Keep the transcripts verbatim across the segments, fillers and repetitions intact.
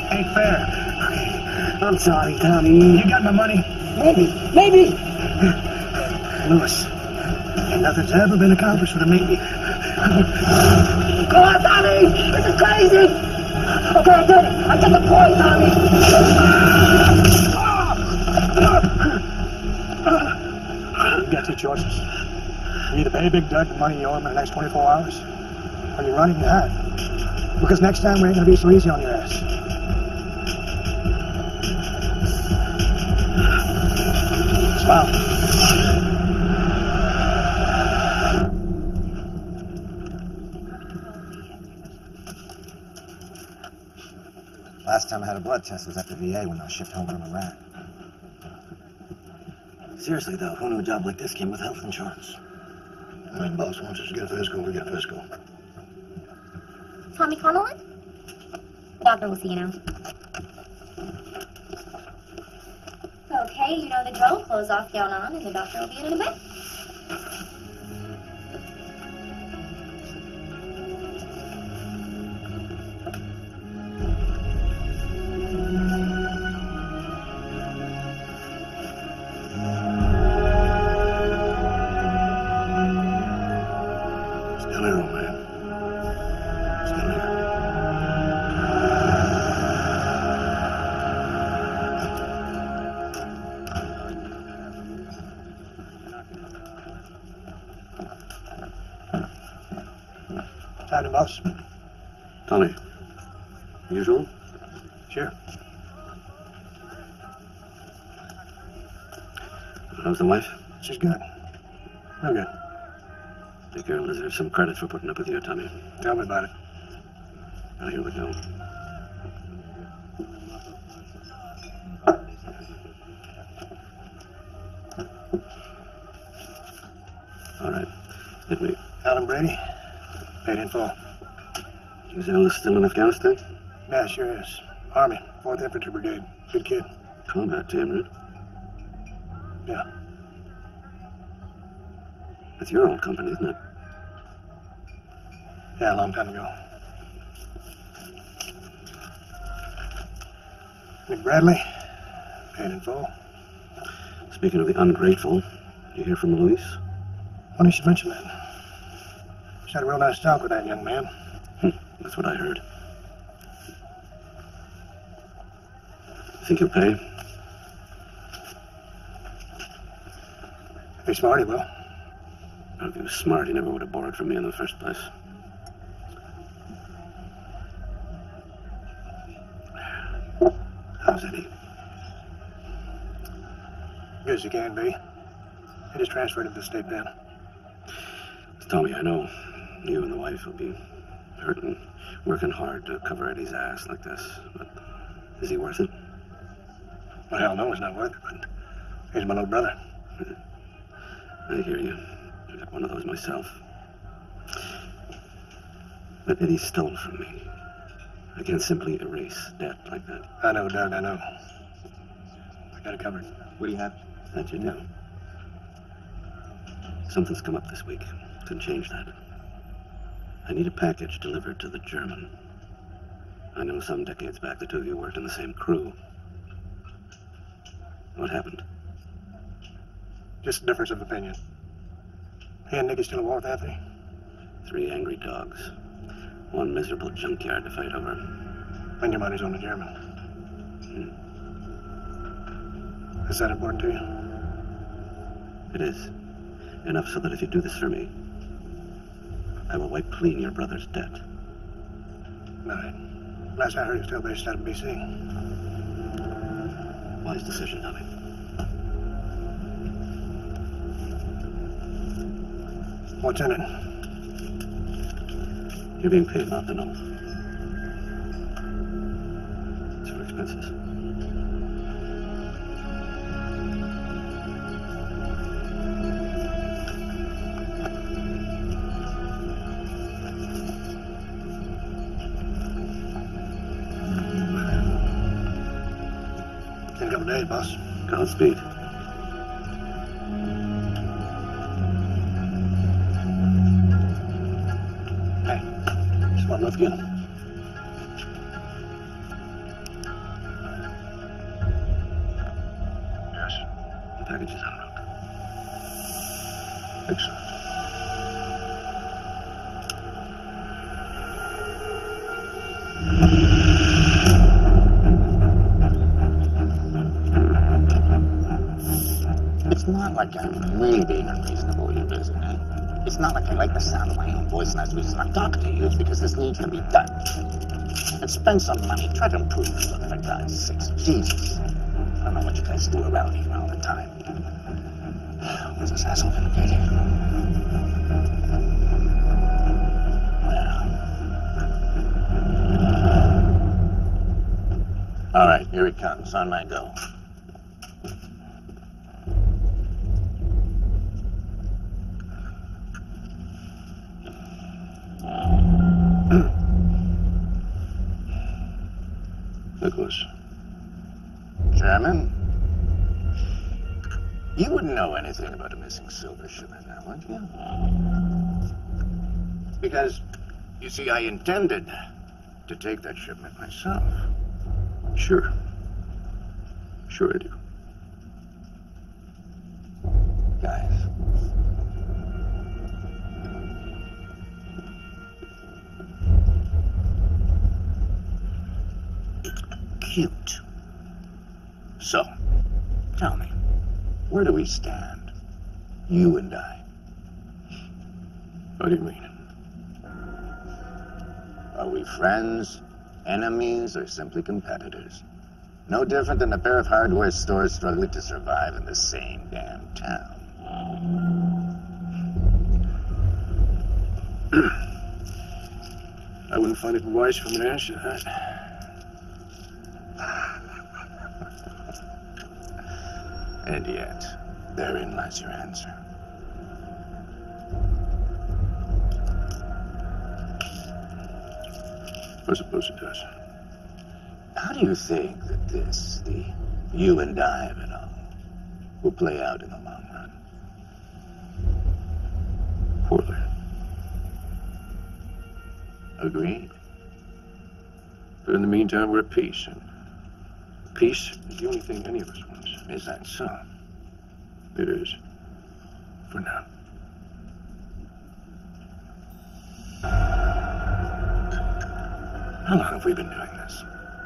Ain't fair. I'm sorry, Tommy. You got my money? Maybe. Maybe. Lewis, nothing's ever been accomplished with a maybe. Come on, Tommy! This is crazy! Okay, I did it. I got the point, Tommy. You got two choices. You either pay Big Doug the money you owe him in the next twenty-four hours, or you run and you hide. Because next time we ain't gonna be so easy on your ass. Smile. Last time I had a blood test was at the V A when I was shipped home from Iraq. Seriously, though, who knew a job like this came with health insurance? I mean, boss wants us to get a physical, we get a physical. Tommy Connelly? Doctor will see you now. Okay, you know the drill. Clothes off, gown on, and the doctor will be in in a bit. Howdy, boss. Tommy. Usual? Sure. How's the wife? She's good. Real good. The girl deserves some credit for putting up with you, Tommy. Tell me about it. Now, here we go. All right. Hit me. Alan Brady. Paid in full. Is Alice still in Afghanistan? Yeah, sure is. Army, fourth Infantry Brigade. Good kid. Combat team, right? Yeah. That's your old company, isn't it? Yeah, a long time ago. Nick Bradley. Paid in full. Speaking of the ungrateful, you hear from Louise? Funny you should mention that. She had a real nice talk with that young man. Hm, that's what I heard. Think he'll pay? If he's smart, he will. If he was smart, he never would have borrowed from me in the first place. How's Eddie? Good as he can be. He just transferred him to the state pen. Tommy, I know you and the wife will be hurting, working hard to cover Eddie's ass like this, but is he worth it? Well, hell no, he's not worth it, but he's my little brother. I hear you. I got one of those myself. But Eddie stole from me. I can't simply erase debt like that. I know, Doug, I know. I got it covered. What do you have? That you know. Something's come up this week. Can change that. I need a package delivered to the German. I know some decades back the two of you worked in the same crew. What happened? Just a difference of opinion. He and Nicky still at war with Anthony? Three angry dogs. One miserable junkyard to fight over. And your money's on the German. Hmm. Is that important to you? It is. Enough so that if you do this for me, I will wipe clean your brother's debt. All right. Last I heard, he was still based out of B C. Wise decision, Tommy. What's in it? You're being paid not to know. It's for expenses. In a couple days, boss. Godspeed. Hey, this one looks good. package is en route. Excellent. It's not like I'm really being unreasonable, you isn't it? It's not like I like the sound of my own voice and that's the reason I'm talking to you. It's because this needs to be done. And spend some money. Try to improve stuff, for God's sakes. Jesus. I don't know what you guys do around here all the time. What's this asshole gonna get here? Well. All right, here it comes. On my go. Nicholas. German? You wouldn't know anything about a missing silver shipment now, would you? Because, you see, I intended to take that shipment myself. Sure. Sure I do. Guys. Cute. So, tell me, where do we stand? You and I. What do you mean? Are we friends, enemies, or simply competitors? No different than a pair of hardware stores struggling to survive in the same damn town. I wouldn't find it wise for me to answer that. And yet, therein lies your answer. I suppose it does. How do you think that this, the you and I of it all, will play out in the long run? Poorly. Agreed? But in the meantime, we're at peace. And peace is the only thing any of us wants. Is that so? It is. For now. How long have we been doing this?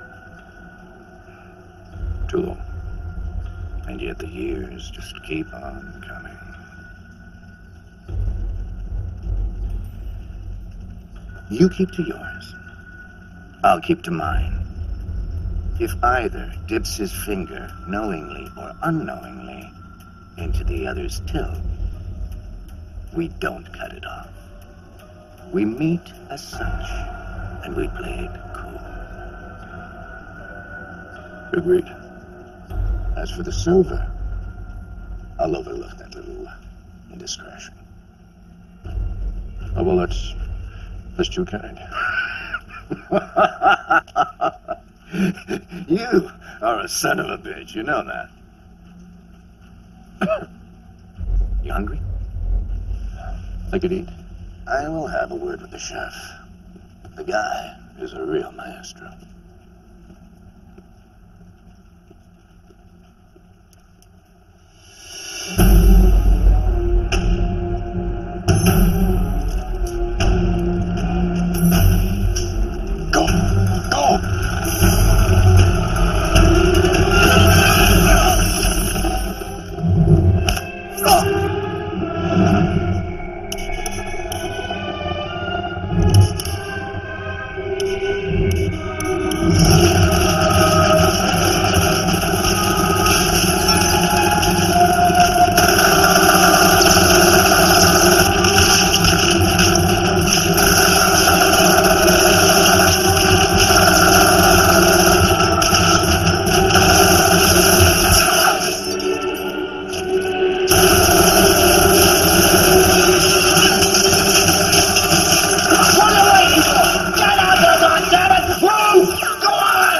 Too long. And yet the years just keep on coming. You keep to yours. I'll keep to mine. If either dips his finger, knowingly or unknowingly, into the other's till, we don't cut it off. We meet as such, and we play it cool. Agreed. As for the silver, I'll overlook that little indiscretion. Oh, well, that's... that's too kind. You are a son of a bitch, you know that. You hungry? I could eat. I will have a word with the chef. The guy is a real maestro. Go! Go! Go on!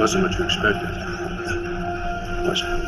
wasn't what you expected, was it?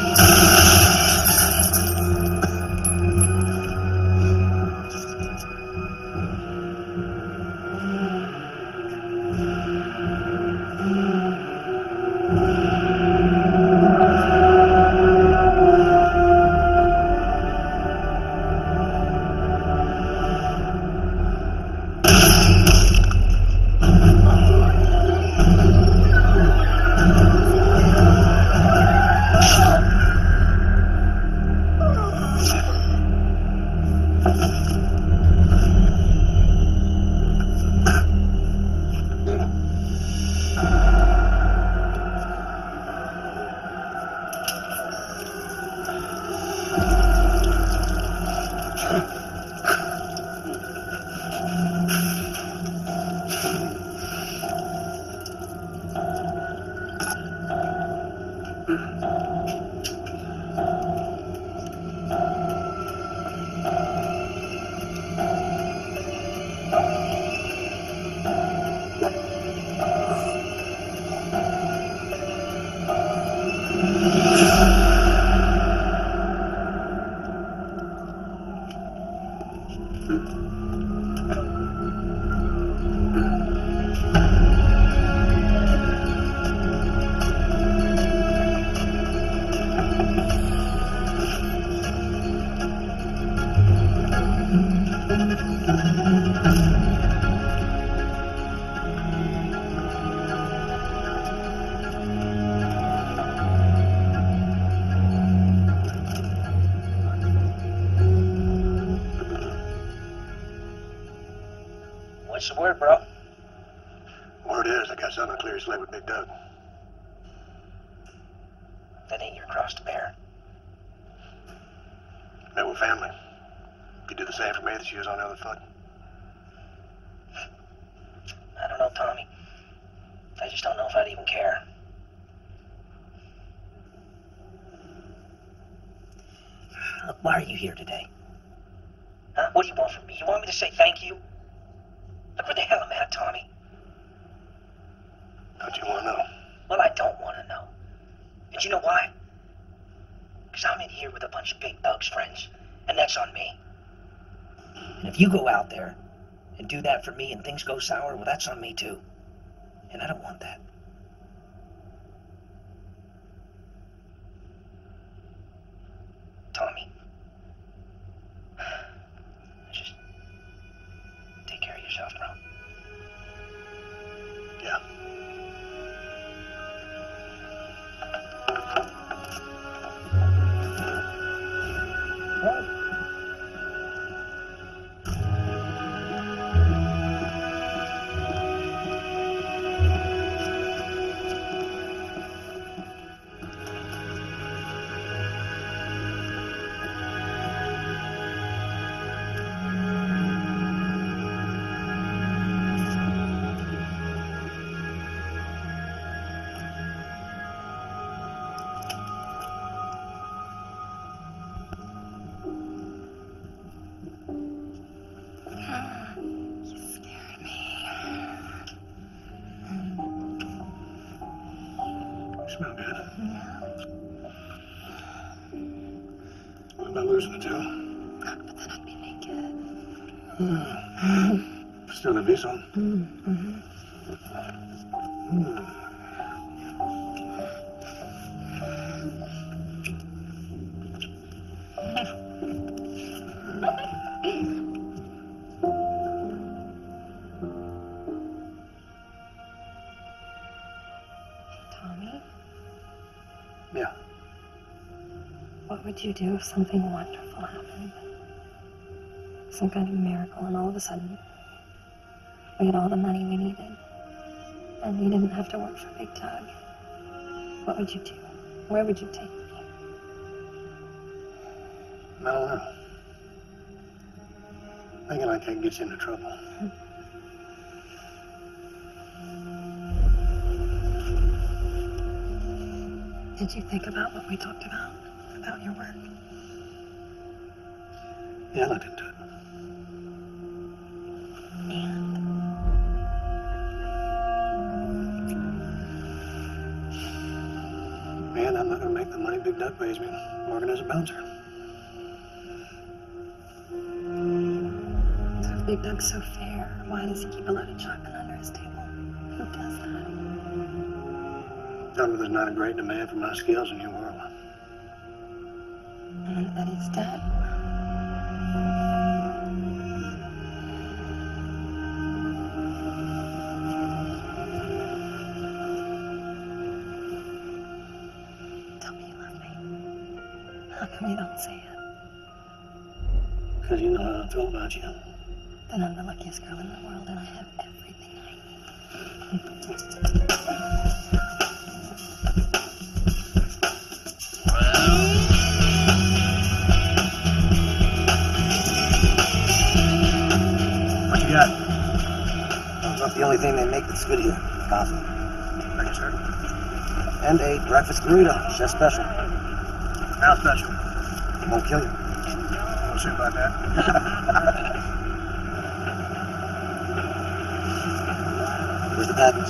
What's the word, bro? Word is, I got something to clear slate with Big Doug. That ain't your cross to bear. Met with family. Could do the same for me, the shoes on the other foot. I don't know, Tommy. I just don't know if I'd even care. Look, why are you here today? Huh? What do you want from me? You want me to say thank you? Look where the hell I'm at, Tommy. Don't you want to know? Well, I don't want to know. And you know why? Because I'm in here with a bunch of Big Doug's friends, and that's on me. And if you go out there and do that for me and things go sour, well, that's on me too. And I don't want that. Tommy. Just take care of yourself, bro. Yeah. Smell good. What about losing the tail? But then I'd be naked. Still gonna be some. Mm-hmm. Mm. Tommy, Yeah. what would you do if something wonderful happened? Some kind of miracle, and all of a sudden, we had all the money we needed. And you didn't have to work for Big Doug. What would you do? Where would you take me? I don't know. Thinking like that gets you into trouble. Did you think about what we talked about? About your work? Yeah, I looked into it. And? organism bouncer. So if Big Doug's so fair, why does he keep a loaded shotgun under his table? Who does that? Tell me there's not a great demand for my skills in your world. And that he's dead. Tell me you love me. How come you don't say it? Because you know how I feel about you. Then I'm the luckiest girl in the world and I have everything I need. What you got? That's not the only thing they make that's good here. Coffee. Thank you, sir. And a breakfast burrito. Chef special. How special? Won't kill you. We'll see about that. Where's the package?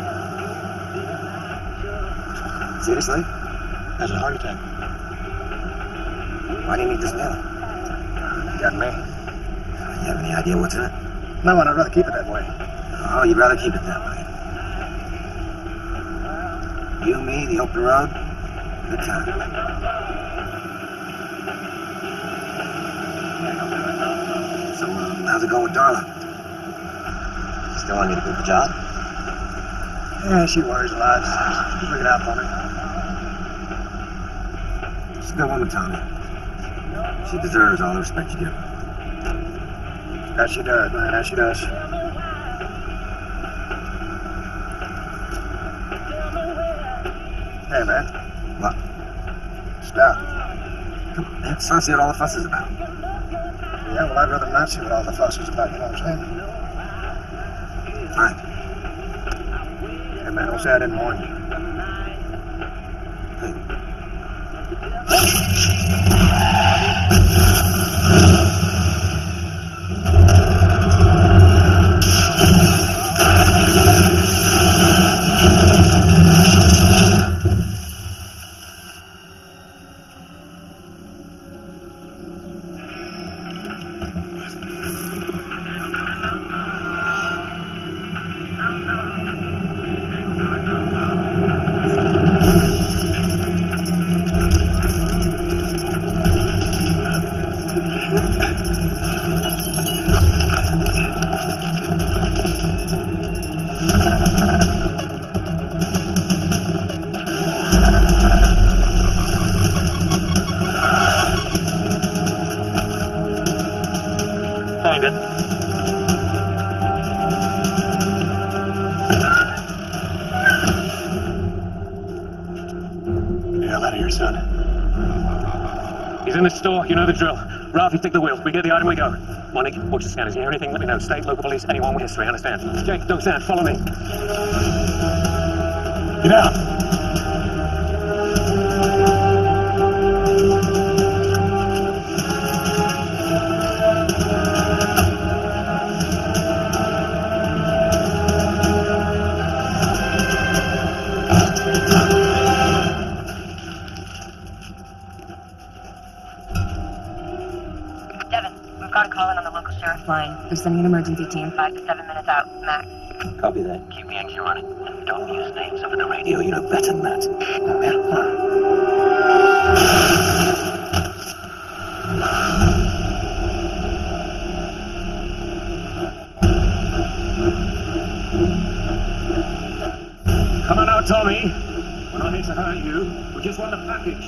Seriously? Has a heart attack. Why do you need this mail? You got me. You have any idea what's in it? No, and I'd rather keep it that way. Oh, you'd rather keep it that way. You, me, the open road. Good time. So, um, how's it going with Darla? Still want you to do the job? Yeah, she worries a lot. She figured it out for me. She's a good woman, Tommy. She deserves all the respect you give her. That she does, man. That she does. Hey, man. What? Stop. Come on, man. It's not see what all the fuss is about. Yeah, well, I'd rather not see what all the fuss is about, you know what I'm saying? Fine. Hey, man, don't say I didn't warn you. Find it. Get the hell out of here, son. He's in the store. You know the drill. Ralphie, take the wheel. We get the item, we go. Monique, watch the scanners. You hear anything, let me know. State, local police, anyone with history, understand? Jake, don't stand. Follow me. Get out. Line. They're sending an emergency team five to seven minutes out, max. Copy that. Keep the engine running. Don't use names over the radio. You know better than that. Come on out, Tommy. We're not here to hurt you. We just want the package.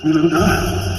sweet little girl.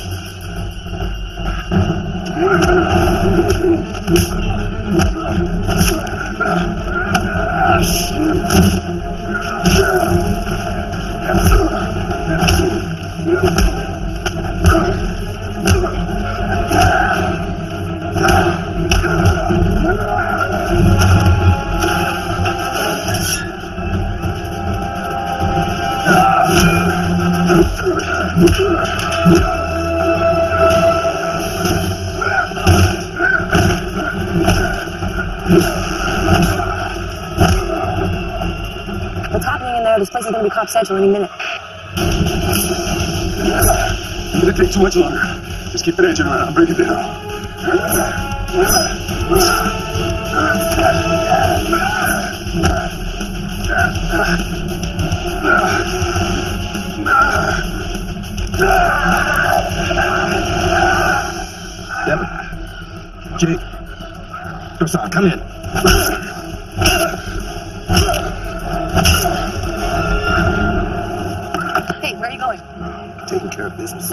What's happening in there? This place is going to be cop central any minute. It'll take too much longer. Just keep that engine on. I'll break it down. Devin. Jake. Kolstad, come in. Hey, where are you going? Taking care of business.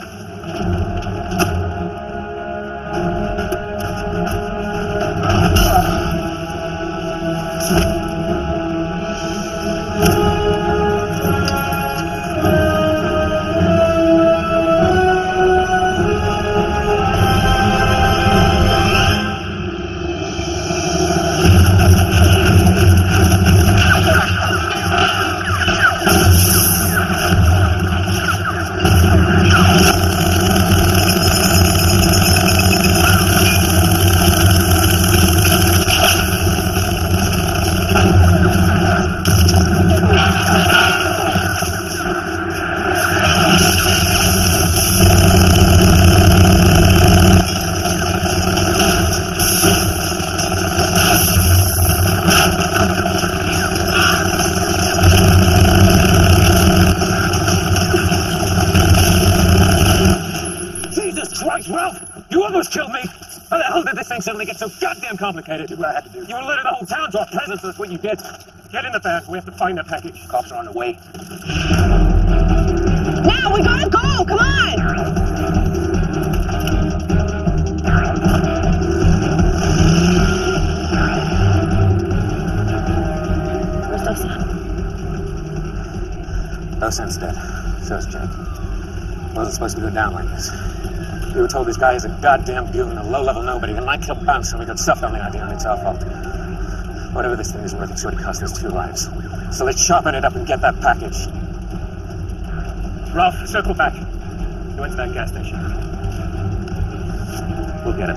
Suddenly get so goddamn complicated. Did what I had to do. You alerted the whole town to our presence. That's what you did. Get in the van. We have to find that package. Cops are on the way. Now, we gotta go! Come on! Where's Dolph? Dolph's dead. So's Jake. Wasn't supposed to go down like this. We were told this guy is a goddamn goon, a low-level nobody, a nightclub bouncer, and we got stuffed on the idea, and it's our fault. Whatever this thing is worth, it's going to cost us two lives. So let's sharpen it up and get that package. Ralph, circle back. Go into that gas station. We'll get it.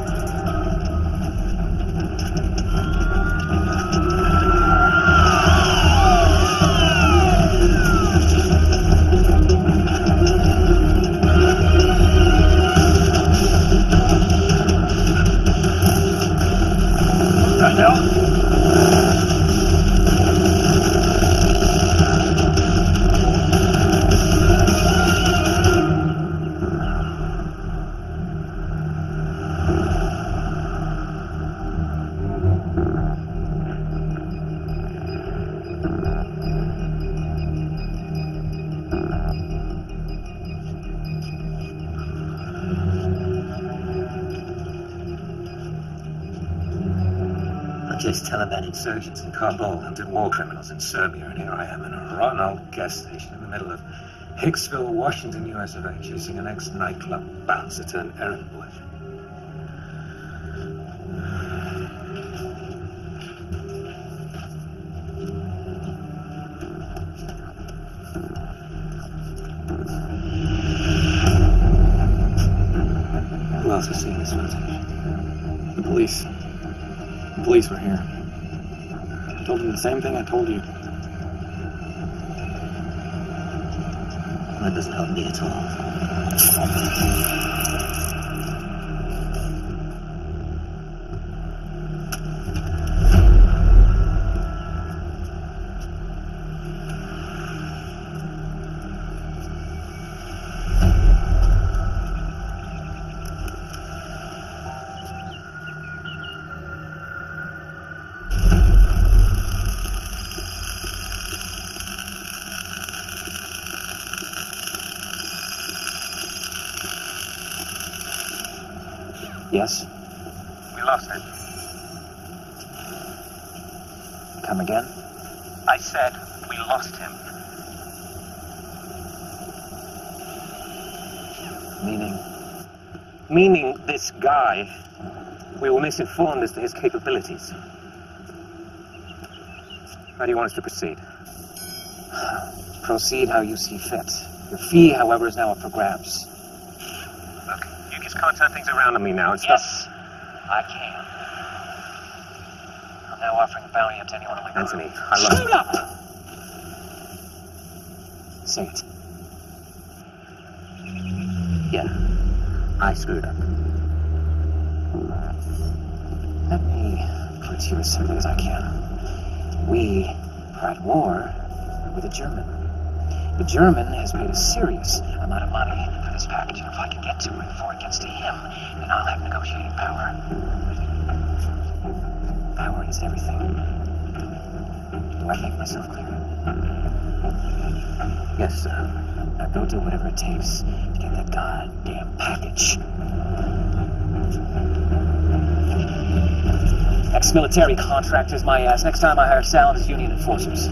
Just Taliban insurgents in Kabul hunted war criminals in Serbia, and here I am in a rotten old gas station in the middle of Hicksville, Washington, U S of A, chasing an ex-nightclub bouncer turned errand boy. Who else has seen this footage? The police. The police were here. I told them the same thing I told you. That doesn't help me at all. Yes? We lost him. Come again? I said we lost him. Meaning? Meaning this guy. We were misinformed as to his capabilities. How do you want us to proceed? Proceed how you see fit. Your fee, however, is now up for grabs. Look, you just can't turn things around on me now. It's Yes, I can. I'm now offering a bounty up to anyone on my crew. Anthony, I love Shut you. up! Say it. Yeah, I screwed up. Let me put it to you as simply as I can. We are at war with a German. The German has paid a serious amount of money for this package, and if I can get to it before it gets to him, then I'll have negotiating power. Power is everything. Do I make myself clear? Yes, sir. Now go do whatever it takes to get that goddamn package. Ex-military contractors, my ass. Next time I hire Sal and his union enforcers.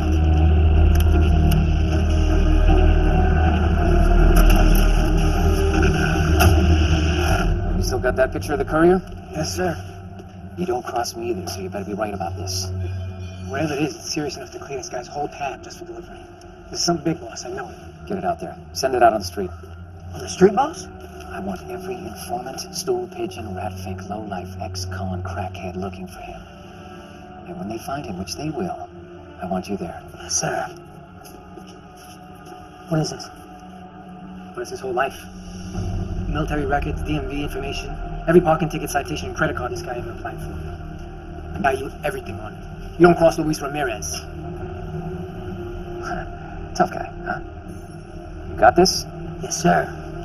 You still got that picture of the courier? Yes, sir. You don't cross me either, so you better be right about this. Whatever it is, it's serious enough to clear this guy's whole tab just for delivery. This is some big boss, I know it. Get it out there. Send it out on the street. On the street, boss? I want every informant, stool pigeon, rat fink, lowlife, ex-con, crackhead looking for him. And when they find him, which they will, I want you there. Yes, sir. What is it? What is his whole life? Military records, D M V information, every parking ticket, citation, and credit card this guy ever applied for. I buy you everything on it. You don't cross Luis Ramirez. Tough guy, huh? You got this? Yes, sir.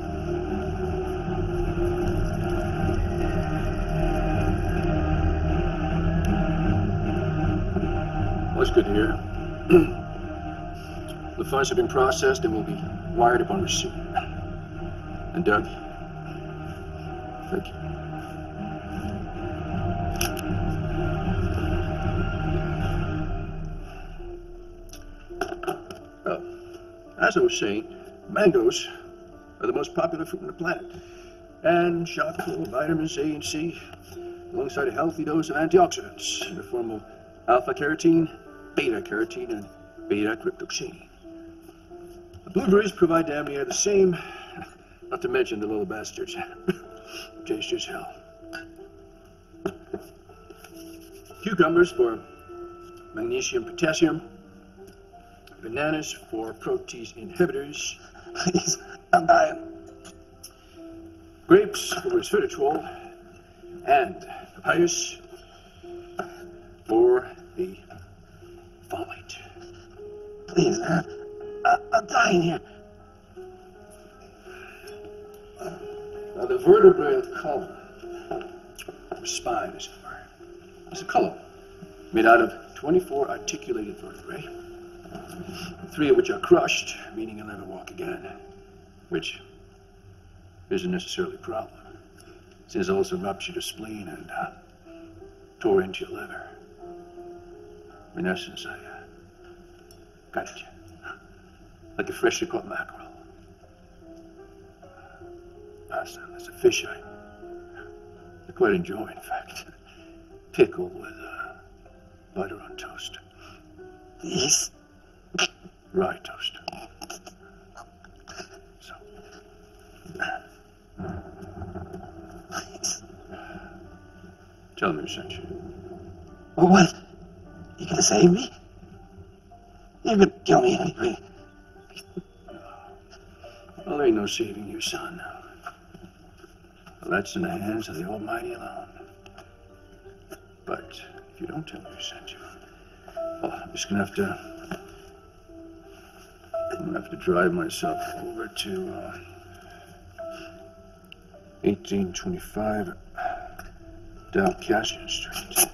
Well, that's good to hear. The funds have been processed and will be wired upon receipt. And Doug, thank you. Uh, as I was saying, mangoes are the most popular fruit on the planet, and chock full of vitamins A and C, alongside a healthy dose of antioxidants in the form of alpha-carotene, beta-carotene, and beta-cryptoxine. The blueberries provide damn near the same, not to mention the little bastards. Taste as hell. Cucumbers for magnesium, potassium. Bananas for protease inhibitors. Please, I'm dying. Grapes for resveratrol. And papayas for the folate. Please, man. I, I'm dying here. Now, the vertebrae column, or spine, as it were, is a column made out of twenty-four articulated vertebrae, three of which are crushed, meaning you'll never walk again, which isn't necessarily a problem. This also ruptured your spleen and uh, tore into your liver. In essence, I uh, got you, like a freshly caught mackerel. Last time, there's a fish I, I quite enjoy, in fact. Pickled with uh, butter on toast. Please. Rye toast. So. Please. Tell me who sent you. Well, what? You gonna save me? You're gonna kill me anyway. Well, there ain't no saving you, son. Well, that's in the hands of the Almighty alone. But if you don't tell me who sent you, well, I'm just gonna have to. I'm gonna have to drive myself over to uh, eighteen twenty-five Dalcassian Street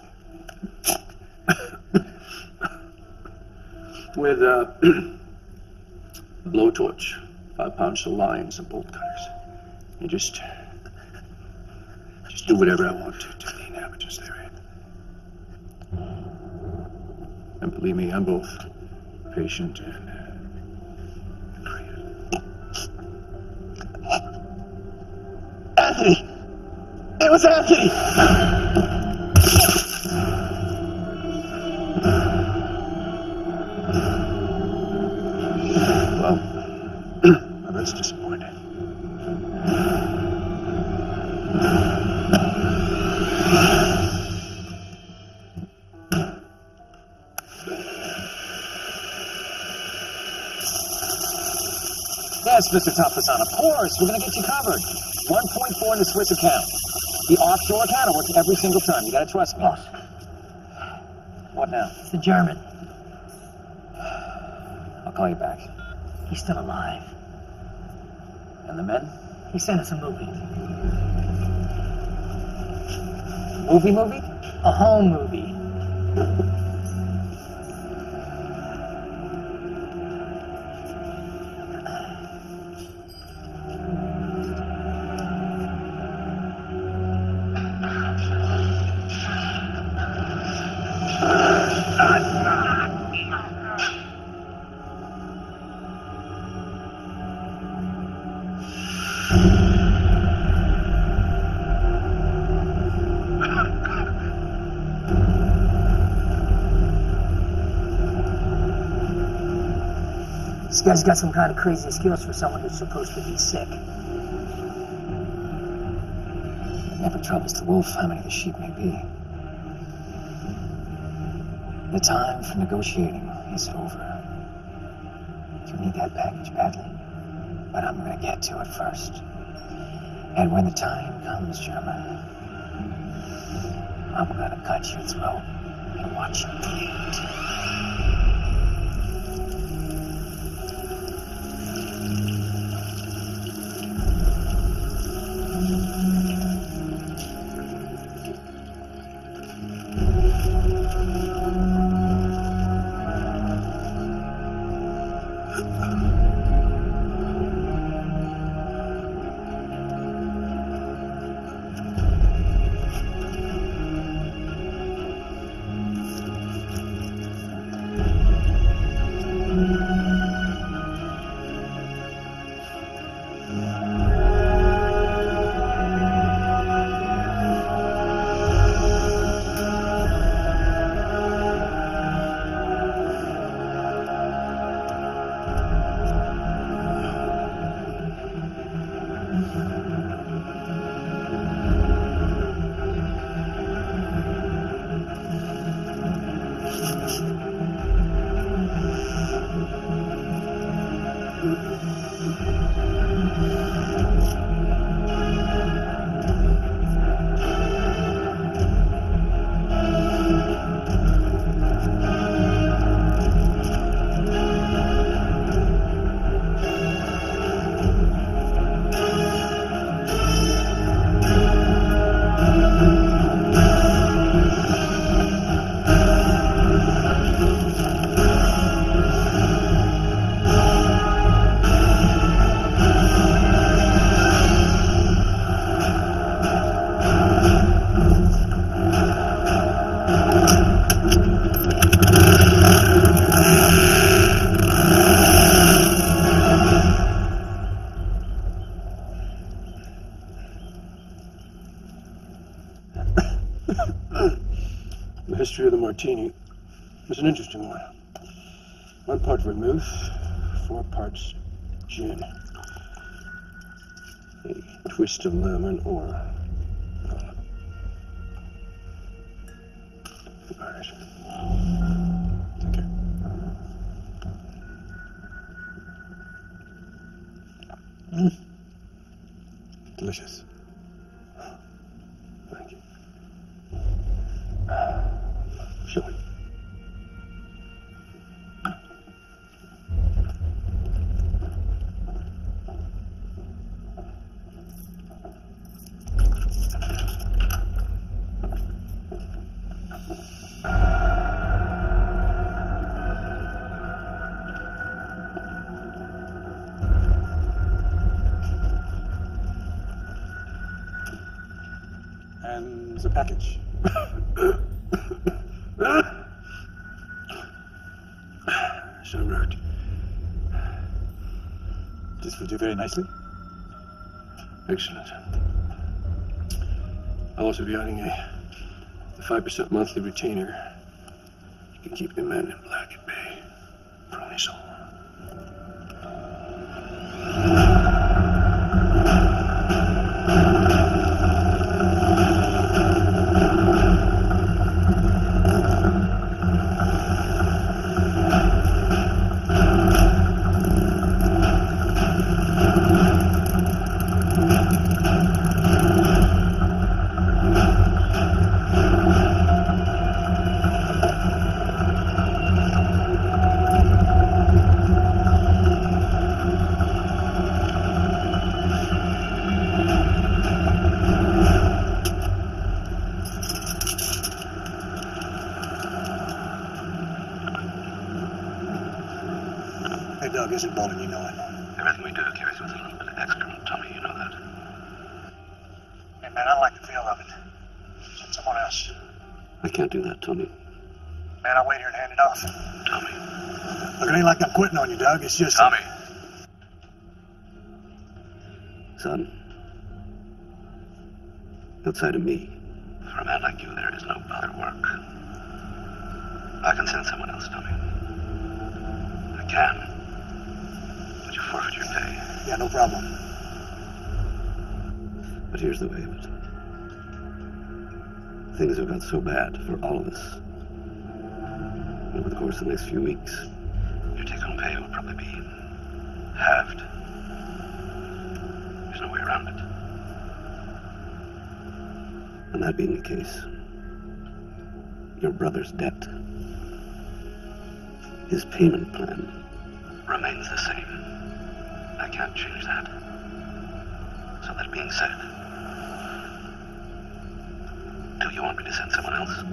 with uh, a blowtorch, five pounds of line, some bolt cutters, and just. do whatever I want to to the inhabitants therein. And believe me, I'm both patient and uh, creative. Anthony! It was Anthony! Well, well, that's disappointing. Yes, Mister Thompson, of course. We're going to get you covered. one point four in the Swiss account. The offshore account will work every single time. You got to trust me. Boss, What now? it's the German. I'll call you back. He's still alive. And the men? He sent us a movie. Movie movie? A home movie. This guy's got some kind of crazy skills for someone who's supposed to be sick. It never troubles the wolf how many the sheep may be. The time for negotiating is over. You need that package badly, but I'm gonna get to it first. And when the time comes, German, I'm gonna cut your throat and watch you bleed. The history of the martini was an interesting one. One part vermouth, four parts gin. A twist of lemon or... Uh, garnish. Take care. Mm. Delicious. Thank you. Shall we? And the package. So hurt. This will do very nicely. Excellent. I'll also be adding a the five percent monthly retainer. You can keep the man in black at bay. Promise all. Doug isn't bothering you know it. Everything we do carries with it a little bit of excrement, Tommy, you know that. Hey, man, I like the feel of it. Send someone else. I can't do that, Tommy. Man, I'll wait here and hand it off. Tommy. Look, it ain't like I'm quitting on you, Doug. It's just... Tommy. Son. Outside of me, for a man like you, there is no other work. I can send someone else, Tommy. I can. But you forfeit your pay. Yeah, no problem. But here's the way of it. Things have got so bad for all of us. And over the course of the next few weeks, your take-home pay will probably be halved. There's no way around it. And that being the case, your brother's debt, his payment plan, remains the same. I can't change that. So that being said, do you want me to send someone else?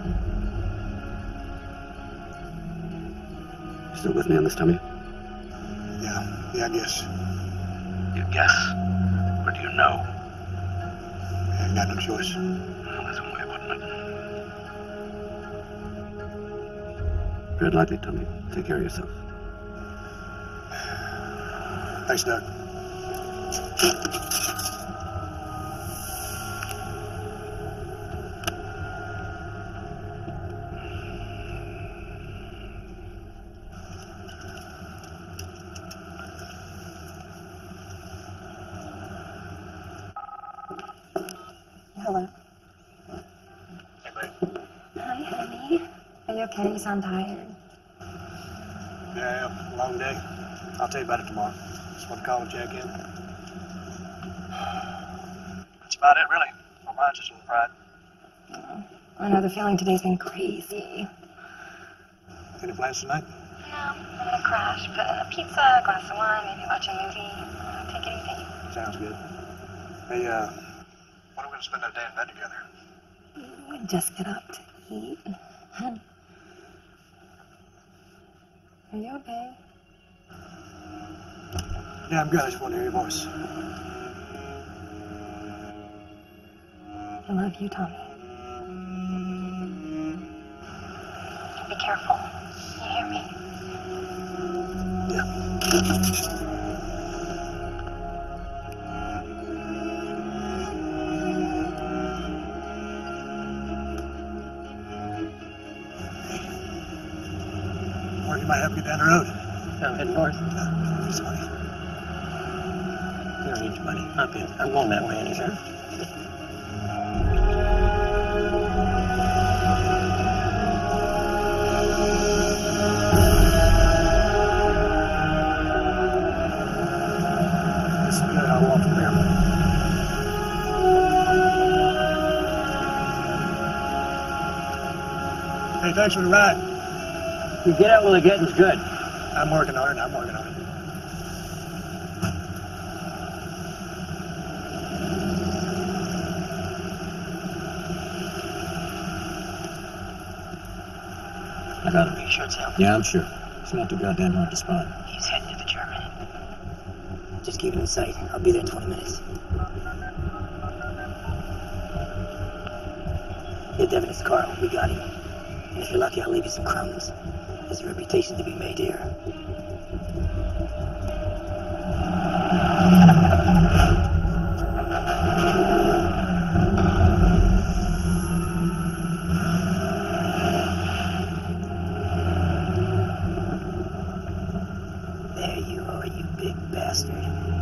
You still with me on this, Tommy? Yeah, yeah, I guess. You guess? Or do you know? I ain't got no choice. Well, that's one way of putting it. Tread lightly, Tommy. Take care of yourself. Thanks, Doug. Hello. Hey, babe. Hi, honey. Are you okay? You sound tired. Yeah, long day. I'll tell you about it tomorrow. Just want to call and check in. That's about it, really. My mind's just in pride. Oh, I know the feeling today's been crazy. Any plans tonight? No, I'm gonna crash, put in a pizza, a glass of wine, maybe watch a movie. Take it easy. Sounds good. Hey, uh, when are we going to spend that day in bed together? We just get up to eat. Are you okay? Yeah, I'm good. I just want to hear your voice. I love you, Tommy. Be careful. You hear me? Yeah. Or you might have to get down the road. I'm heading north. Yeah, it's money. You don't need your money. I'll pay. I'm going that way anytime. This is good. I'll walk from there. Hey, thanks for the ride. You get out while the getting's good. I'm working on it. I'm working on it. I gotta make sure it's out. Yeah, I'm sure. It's not too goddamn hard to spot. He's heading to the German. Just keep it in sight. I'll be there in twenty minutes. Get Devin his car. We got him. And if you're lucky, I'll leave you some crumbs. There's a reputation to be made here. There you are, you big bastard.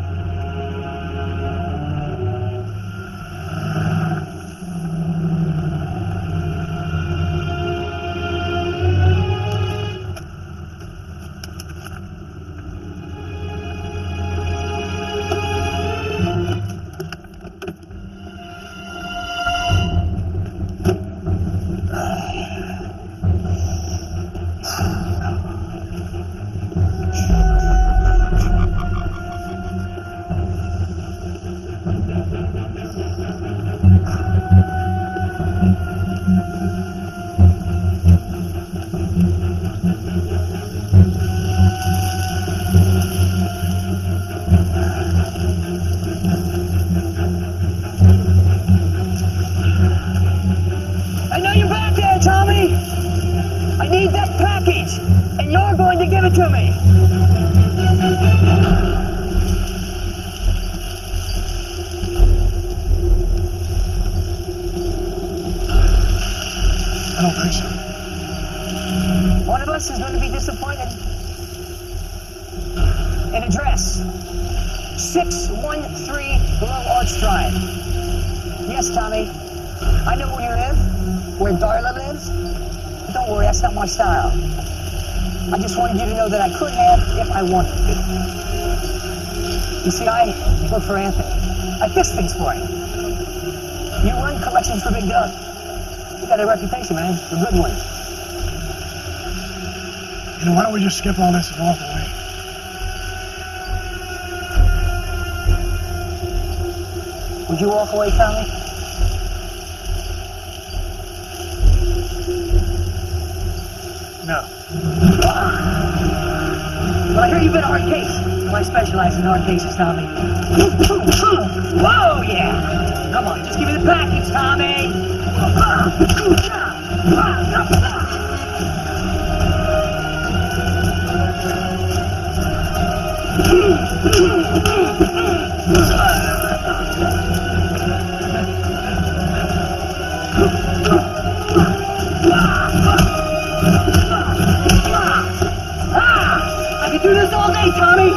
My style. I just wanted you to know that I could have if I wanted to. You see, I work for Anthony. I fix things for him. You run collections for Big Doug. You got a reputation, man. A good one. You know, why don't we just skip all this and walk away? Would you walk away, Tommy? No. Well, I hear you've been a hard case. Well, I specialize in hard cases, Tommy. Whoa, yeah. Come on, just give me the package, Tommy. I can do this all day, Tommy!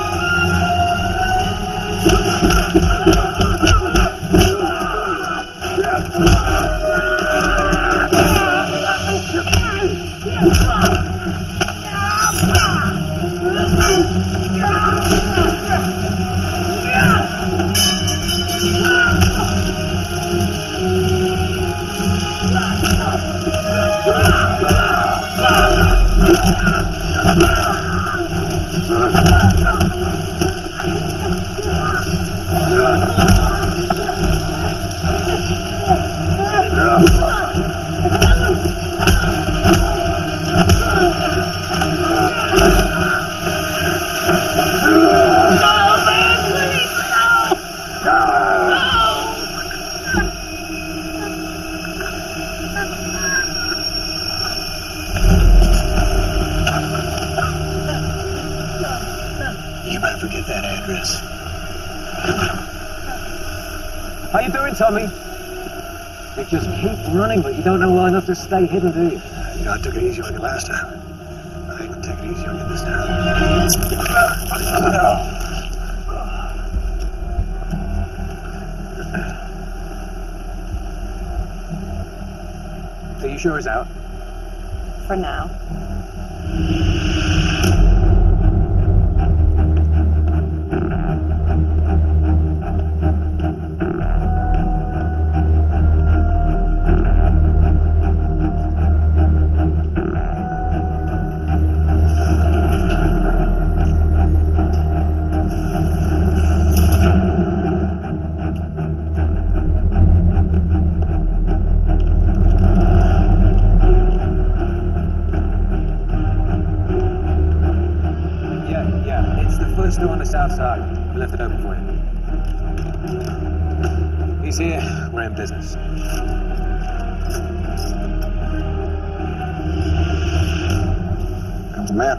How you doing, Tommy? You just keep running, but you don't know well enough to stay hidden, do you? You know, I took it easy on you last time. I ain't gonna take it easy on you this time. Are you sure he's out? For now. Still on the south side. We left it open for him. He's here. We're in business. Comes a man.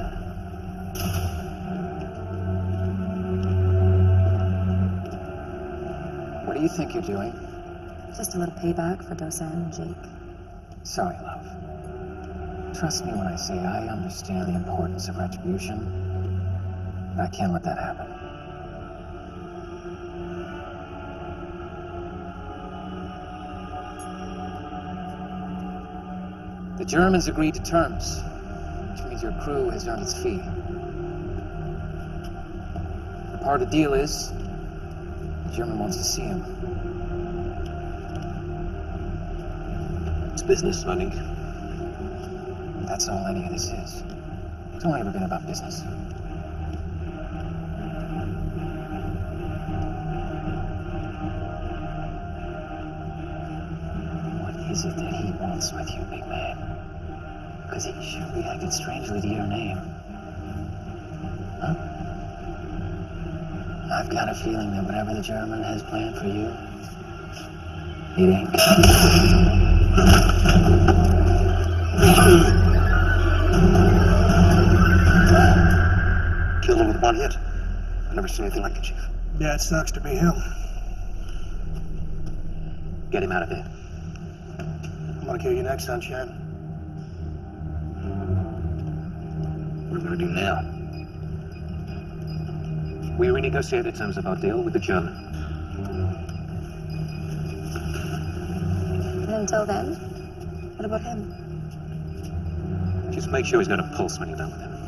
What do you think you're doing? Just a little payback for Dosan and Jake. Sorry, love. Trust me when I say I understand the importance of retribution. And I can't let that happen. The Germans agreed to terms, which means your crew has earned its fee. The part of the deal is, the German wants to see him. It's business, money. That's all any of this is. It's only ever been about business. What is it that he wants with you, big man? Because he sure reacted strangely to your name. Huh? I've got a feeling that whatever the German has planned for you, it ain't good. Killed him with one hit. I've never seen anything like it, Chief. Yeah, it sucks to be him. Get him out of here. I'm gonna kill you next, Sunshine. What are we gonna do now? We renegotiate the terms of our deal with the German. And until then, what about him? Just make sure he's got a pulse when you're done with him.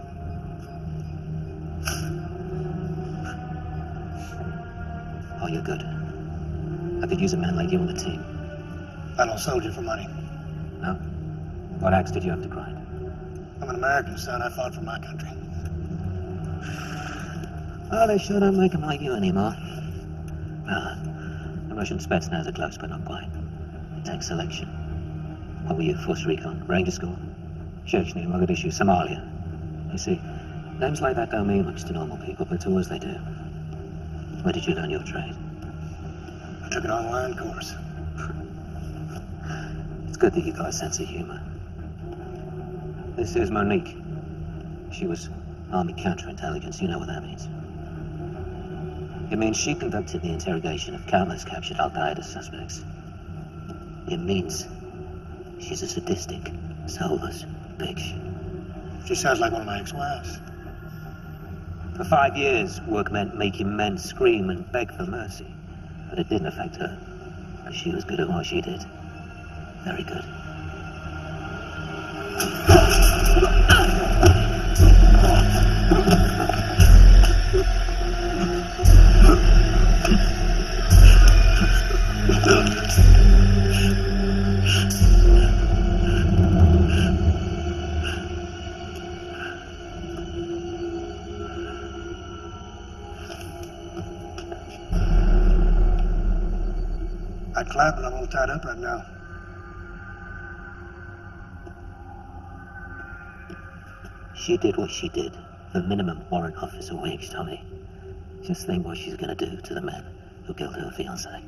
Oh, you're good. I could use a man like you on the team. I don't soldier for money. No? What axe did you have to grind? I'm an American, son. I fought for my country. Oh, they sure don't make them like you anymore. Ah, the Russian Spetsnaz are close, but not quite. Tank selection. What were you, Force Recon, Ranger School? Chechnya, Mogadishu, Somalia. You see, names like that don't mean much to normal people, but to us they do. Where did you learn your trade? I took an online course. It's good that you got a sense of humor. This is Monique. She was Army counterintelligence. You know what that means. It means she conducted the interrogation of countless captured Al-Qaeda suspects. It means she's a sadistic, soulless bitch. She sounds like one of my ex-wives. For five years, work meant making men scream and beg for mercy. But it didn't affect her, because she was good at what she did. Very good. I'd clap, but I'm all tied up right now. She did what she did for minimum warrant officer wage, Tommy. Just think what she's gonna do to the men who killed her fiancé.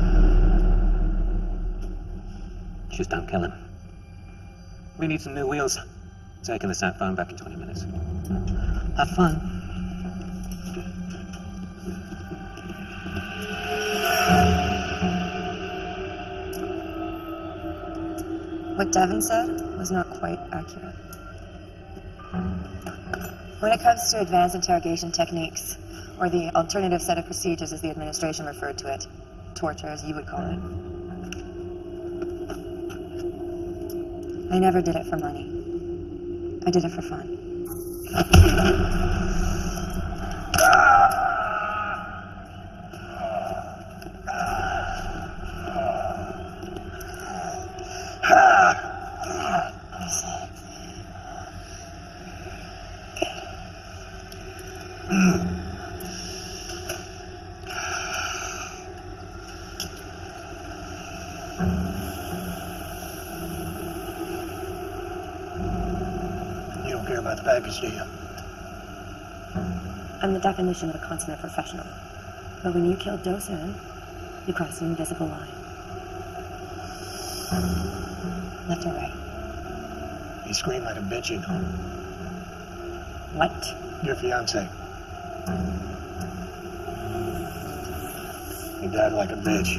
Just don't kill him. We need some new wheels. Taking the sat phone back in twenty minutes. Have fun. What Devin said was not quite accurate. When it comes to advanced interrogation techniques, or the alternative set of procedures as the administration referred to it, torture as you would call it, I never did it for money. I did it for fun. You don't care about the package, do you? I'm the definition of a consummate professional. But when you killed Dosan, you crossed an invisible line. Left or right? You scream like a bitch, you know. What? Your fiance. He died like a bitch.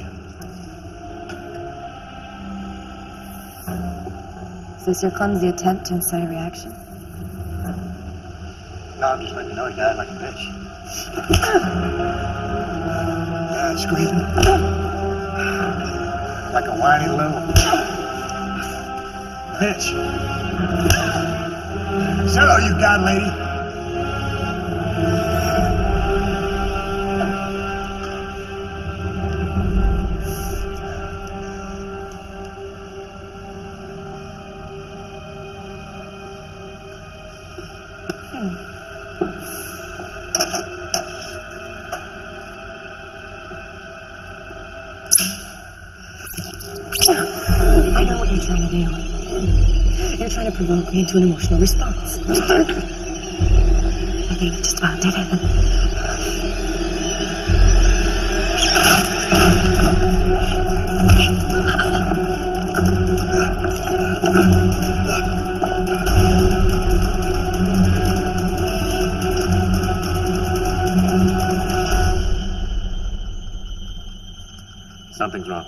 Is this your clumsy attempt to incite a reaction? No, I'm just letting you know he died like a bitch. Yeah, screaming. Like a whiny little bitch. Say all you got, lady. I know what you're trying to do. You're trying to provoke me into an emotional response. I think you just about did it. Something's wrong.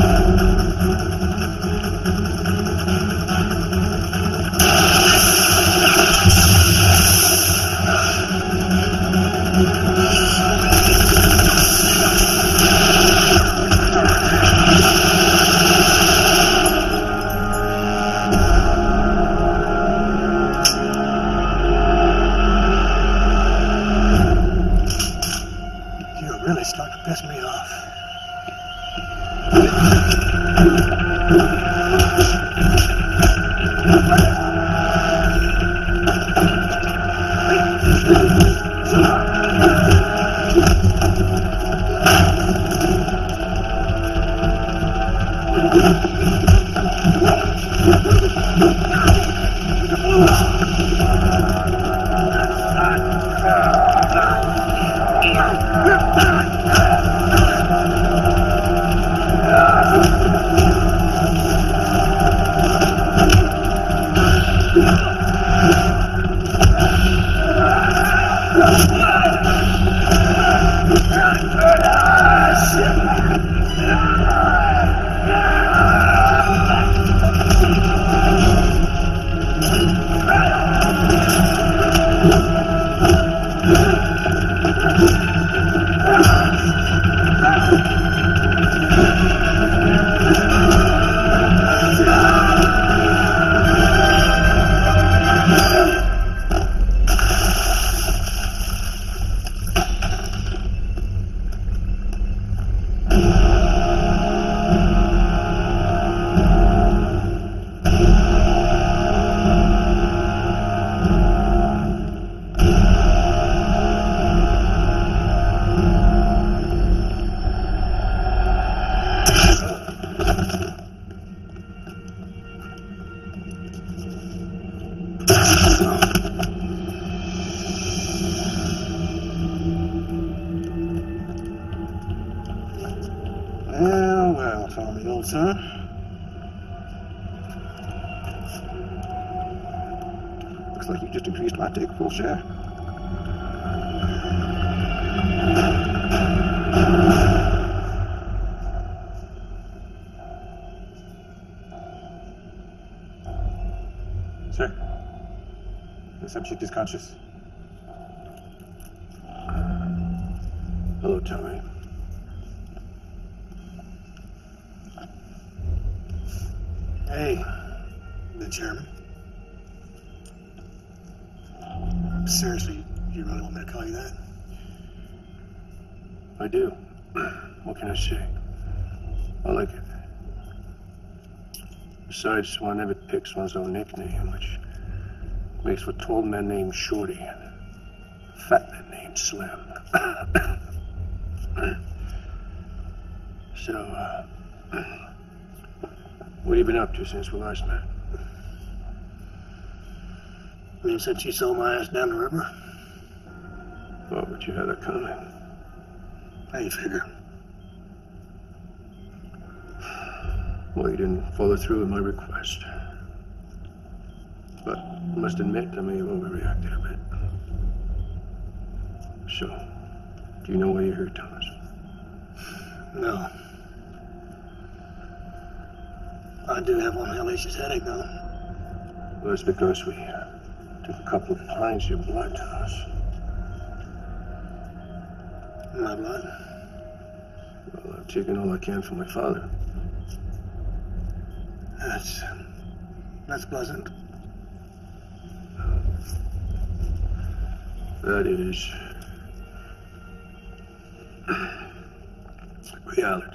You're really starting to piss me off. Well, well, Tommy, old son. Looks like you just increased my take full share. Sir, the subject is conscious. Hello, Tommy. Hey, the chairman. Seriously, you really want me to call you that? I do. What can I say? I like it. Besides, one never picks one's own nickname, which makes for tall men named Shorty and fat men named Slim. So, uh, what have you been up to since we last met? I mean, since you sold my ass down the river? Thought what you had that coming. How you figure? Well, you didn't follow through with my request. But I must admit, I may have overreacted a bit. So, do you know why you're here, Thomas? No. I do have one hellacious headache, though. Well, it's because we uh, took a couple of pints of your blood, Thomas. My blood? Well, I've taken all I can from my father. That's... that's pleasant. That is... reality.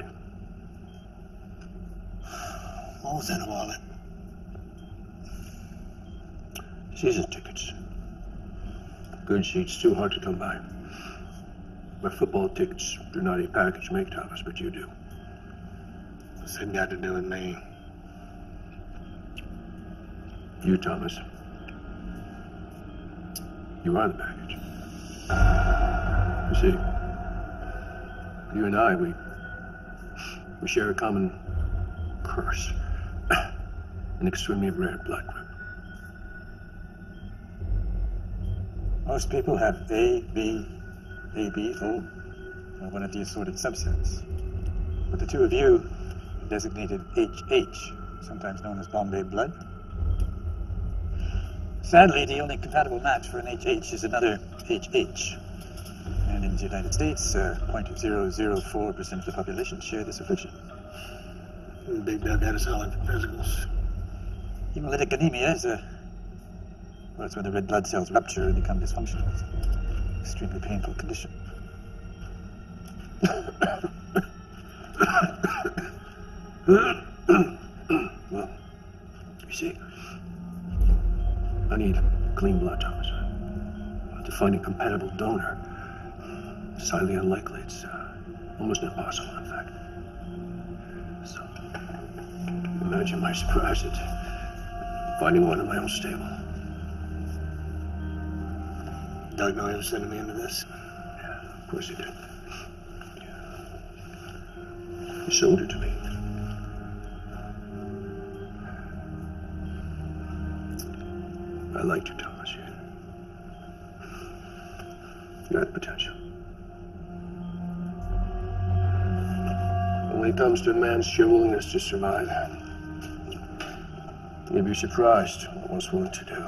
What was in the wallet? Season tickets. Good seats, too hard to come by. My football tickets do not a package make, Thomas, but you do. What's that got to do with me? You, Thomas. You are the package. You see, you and I, we, we share a common curse. An extremely rare blood group. Most people have A, B, A B, O, or one of the assorted subsets. But the two of you are designated H H, sometimes known as Bombay blood. Sadly, the only compatible match for an H H is another H H. And in the United States, uh, zero point zero zero four percent of the population share this affliction. Big Doug had a solid for physicals. Hemolytic anemia is a... well, it's when the red blood cells rupture and become dysfunctional. It's an extremely painful condition. Well, you see, I need clean blood, Thomas. To find a compatible donor, it's highly unlikely. It's uh, almost impossible, in fact. So, imagine my surprise at finding one in my own stable. Doug know he was sending me into this? Yeah, of course he did. He sold it to me. I liked you, Thomas. You, you had potential. But when it comes to a man's sheer willingness to survive, you'd be surprised what I was willing to do.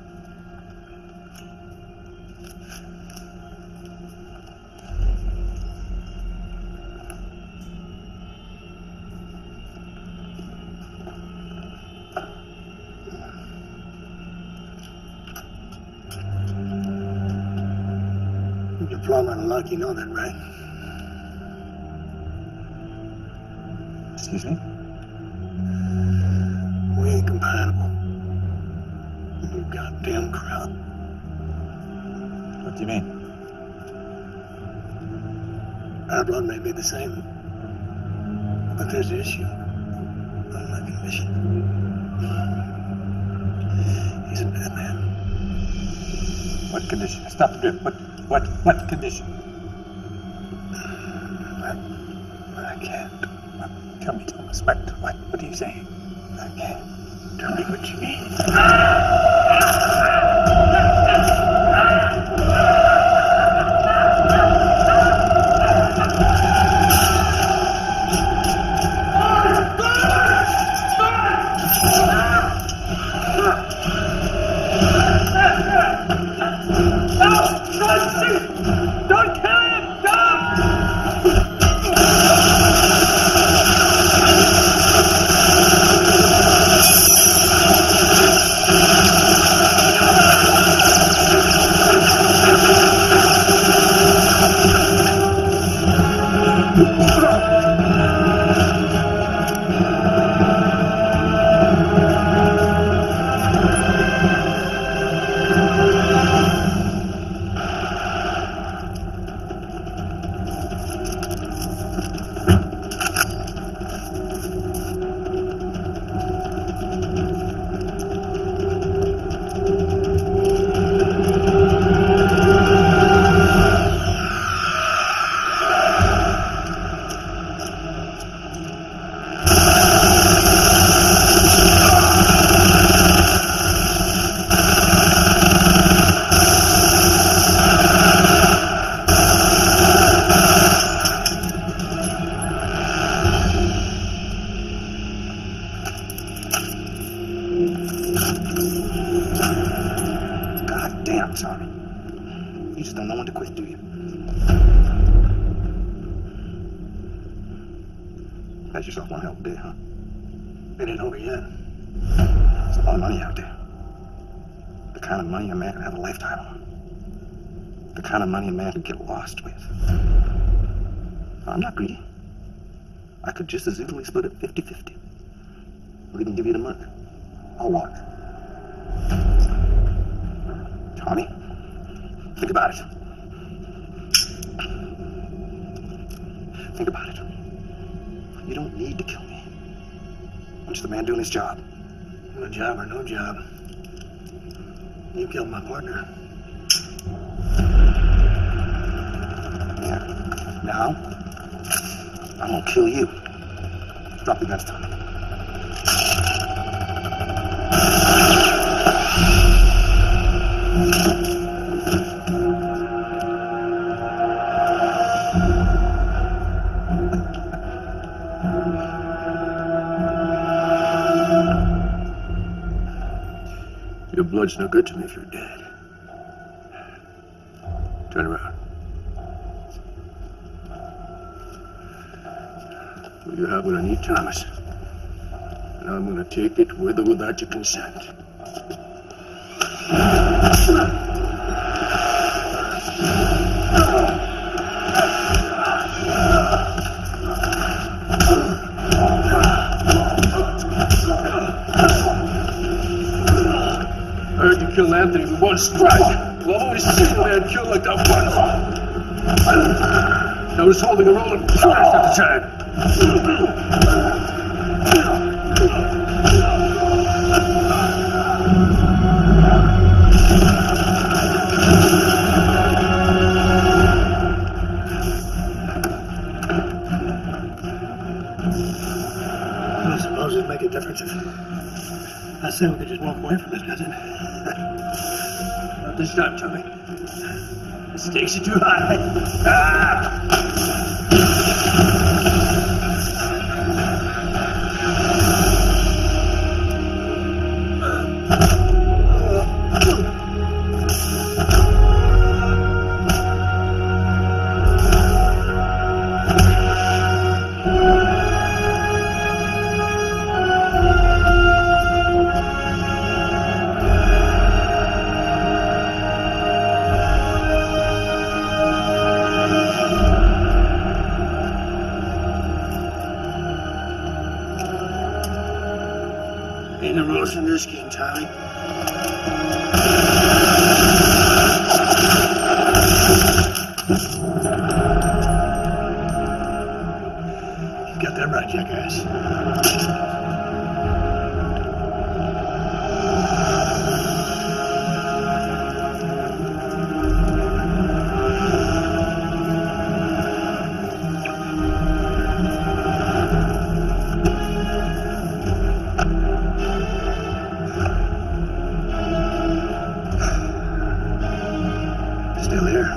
Diploma and luck, you know that, right? Excuse me? We ain't compatible. You goddamn crowd. What do you mean? Our blood may be the same, but there's an issue on my condition. He's a bad man. What condition? Stop the drip. What, what, what condition? I, I can't. What? Tell me, Thomas. What, what, what are you saying? I can't. Tell me what you mean. Ah! time, Tommy. You just don't know when to quit, do you? Had yourself one hell of a day, huh? It ain't over yet. There's a lot of money out there. The kind of money a man can have a lifetime on. The kind of money a man can get lost with. I'm not greedy. I could just as easily split it fifty-fifty. I'll even give you the money. I'll walk. Tommy, think about it. Think about it. You don't need to kill me. I'm just a man doing his job. No job or no job. You killed my partner. Yeah. Now, I'm gonna kill you. Drop the guns, Tommy. Your blood's no good to me if you're dead. Turn around. Well, you have what I need, Thomas. And I'm gonna take it with or without your consent. I heard you kill Anthony with one strike. Well, I've only seen a man killed like that once. I was holding a roll of trash at the time. I suppose it'd make a difference if I said we could just walk away from this, doesn't it? Not this time, Tommy. The stakes are too high. Ah! Ain't no rules in this game, Tommy. You got that right, jackass. Still here.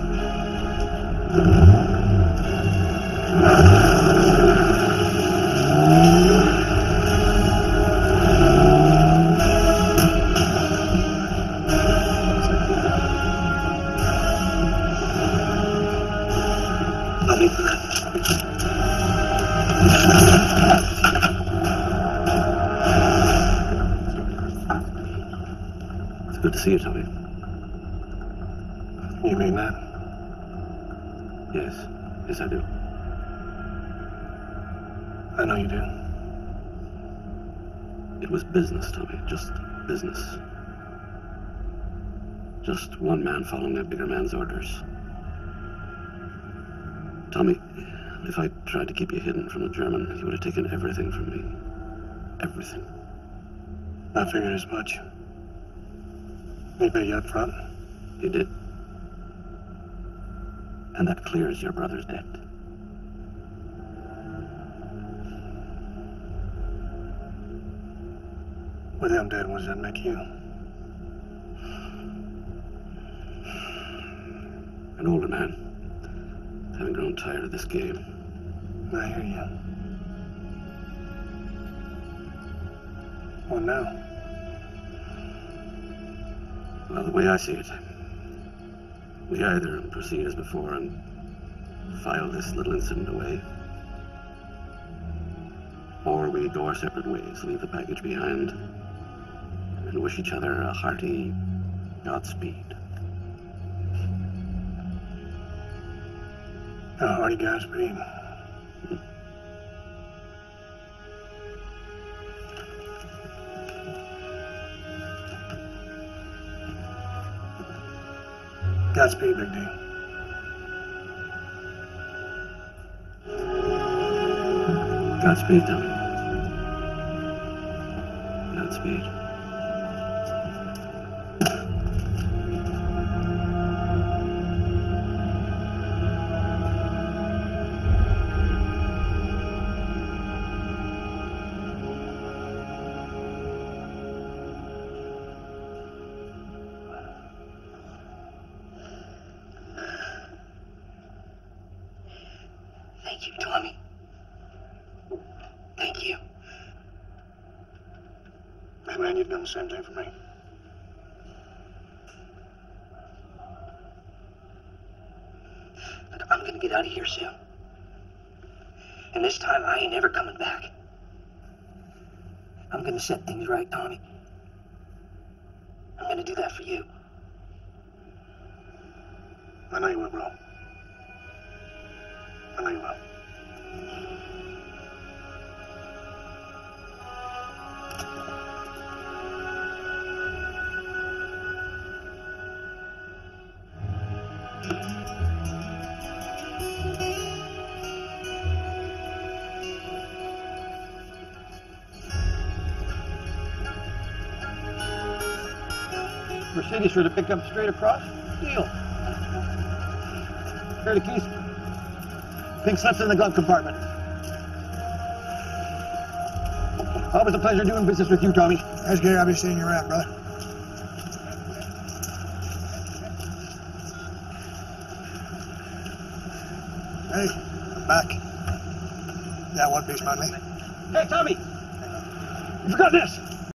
It's good to see you, Tommy. You mean that? Yes. Yes, I do. I know you do. It was business, Tommy. Just business. Just one man following a bigger man's orders. Tommy, if I tried to keep you hidden from the German, he would have taken everything from me. Everything. I figured as much. He paid you up front. You did. And that clears your brother's debt. With him dead, what does that make you? An older man, having grown tired of this game. I hear you. What now? Well, the way I see it, we either proceed as before and file this little incident away, or we go our separate ways, leave the package behind, and wish each other a hearty Godspeed. A hearty Godspeed. Godspeed, Big D. Godspeed, Tommy. Godspeed. Thank you, Tommy. Thank you. Hey, man, you've done the same thing for me. Look, I'm gonna get out of here soon. And this time, I ain't ever coming back. I'm gonna set things right, Tommy. I'm gonna do that for you. I know you will, bro. I know you will. Mercedes for the pickup straight across? Deal. Here are the keys. Pink slips in the glove compartment. Always a pleasure doing business with you, Tommy. That's Gary. I'll be seeing you around, brother. Hey, I'm back. Got one piece, my man. Hey, Tommy! You forgot this!